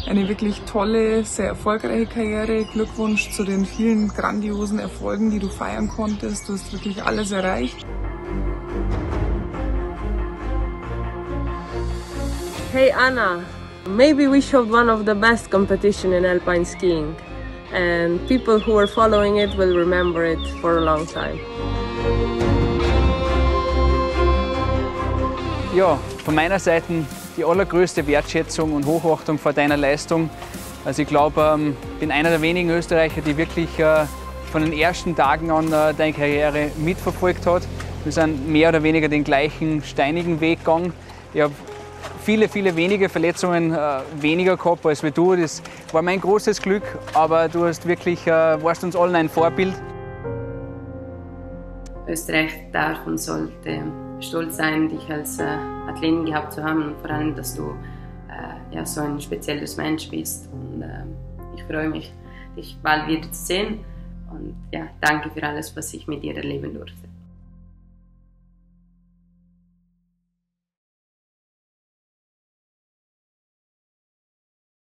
eine wirklich tolle, sehr erfolgreiche Karriere. Glückwunsch zu den vielen grandiosen Erfolgen, die du feiern konntest. Du hast wirklich alles erreicht. Hey Anna, maybe we showed one of the best competition in alpine skiing, and people who are following it will remember it for a long time. Ja, von meiner Seite die allergrößte Wertschätzung und Hochachtung vor deiner Leistung. Also ich glaube, ich bin einer der wenigen Österreicher, die wirklich von den ersten Tagen an deine Karriere mitverfolgt hat. Wir sind mehr oder weniger den gleichen steinigen Weg gegangen. Ich habe viele wenige Verletzungen weniger gehabt als wie du. Das war mein großes Glück, aber du hast wirklich, warst uns allen ein Vorbild. Österreich darf und sollte stolz sein, dich als Athletin gehabt zu haben und vor allem, dass du ja, so ein spezielles Mensch bist. Und ich freue mich, dich bald wieder zu sehen und ja, danke für alles, was ich mit dir erleben durfte.